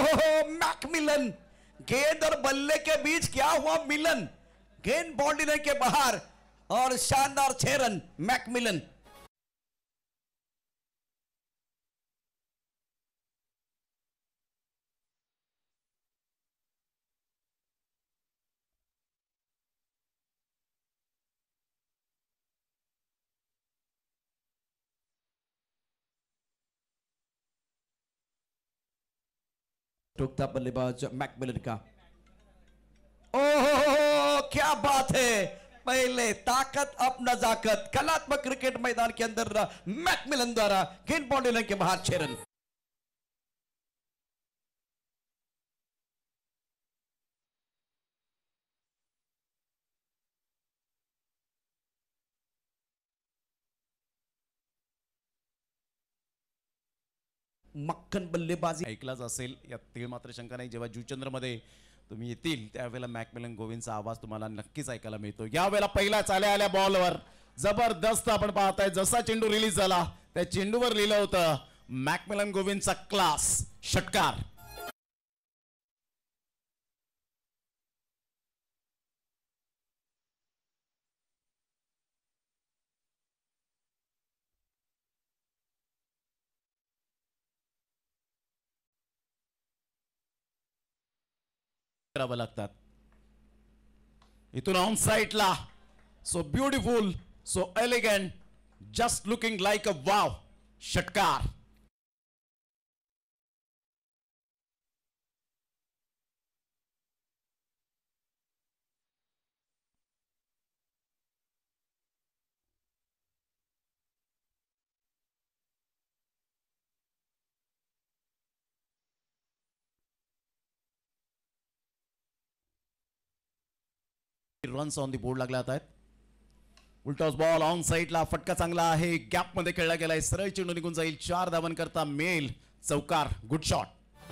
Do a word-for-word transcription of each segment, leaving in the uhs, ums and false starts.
ओहो मैकमिलन, गेंद और बल्ले के बीच क्या हुआ मिलन, गेंद बाउंड्री के बाहर और शानदार छह रन मैकमिलन। टूकता बल्लेबाज मैकमिलन का। ओहो क्या बात है, पहले ताकत अब नजाकत, कलात्मक क्रिकेट मैदान के अंदर मैकमिलन द्वारा गेंद बाउंड्री लाइन के बाहर छह रन। मक्कन बल्लेबाजी ऐकलाच असेल यात तीळ मात्र शंका नाही। जेव्हा जुचंद्र मध्ये तुम्ही येतील त्यावेळेला मॅकमिलन गोविंदचा आवाज तुम्हाला नक्कीच ऐकायला मिळतो। यावेळेला पहिला चाल्या आल्या बॉलवर जबरदस्त आपण पाहताय, जसा चेंडू रिलीज झाला त्या चेंडूवर लिहिलं होतं मॅकमिलन गोविंदचा क्लास षटकार। करावं लागतात इथून ऑन साइडला। So beautiful, so elegant, just looking like a wow षटकार। रन्स ऑन दी बोर्ड लागले आहेत। उलटॉस बॉल ऑन साइडला, फटका चांगला आहे, गॅप मध्ये खेळला गेलाय, सरळ चेंडू निघून जाईल, चार धावन करता मेल चौकार, गुड शॉट।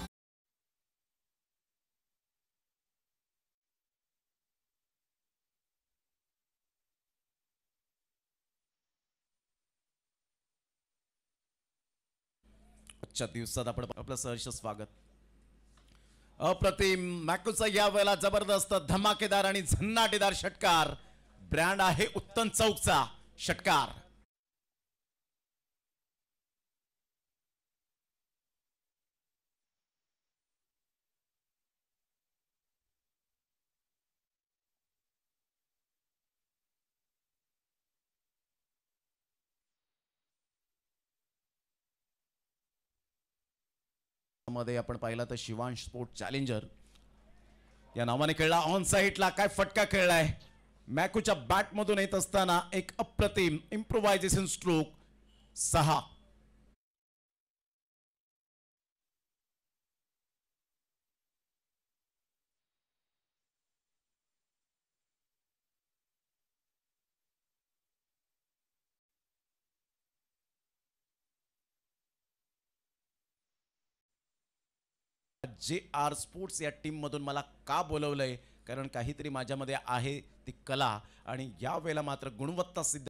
आजच्या दिवसात आपण आपलं सहर्ष स्वागत। अप्रतिम मॅकूचा या वेळेला जबरदस्त धमाकेदार आणि झन्नाटेदार षटकार, ब्रँड आहे उत्तम चौकचा षटकार। मध्ये आपण पाहिला तर शिवांश स्पोर्ट चॅलेंजर या नावाने खेळला। ऑन साइडला काय फटका खेळलाय, मॅकूच्या बॅट मधून येत असताना एक अप्रतिम इम्प्रोवायझेशन स्ट्रोक, सहा। जे आर स्पोर्ट्स या टीम मधून मला का बोलवलंय, कारण काहीतरी माझ्यामध्ये आहे ती कला, आणि या वेळेला मात्र गुणवत्ता सिद्ध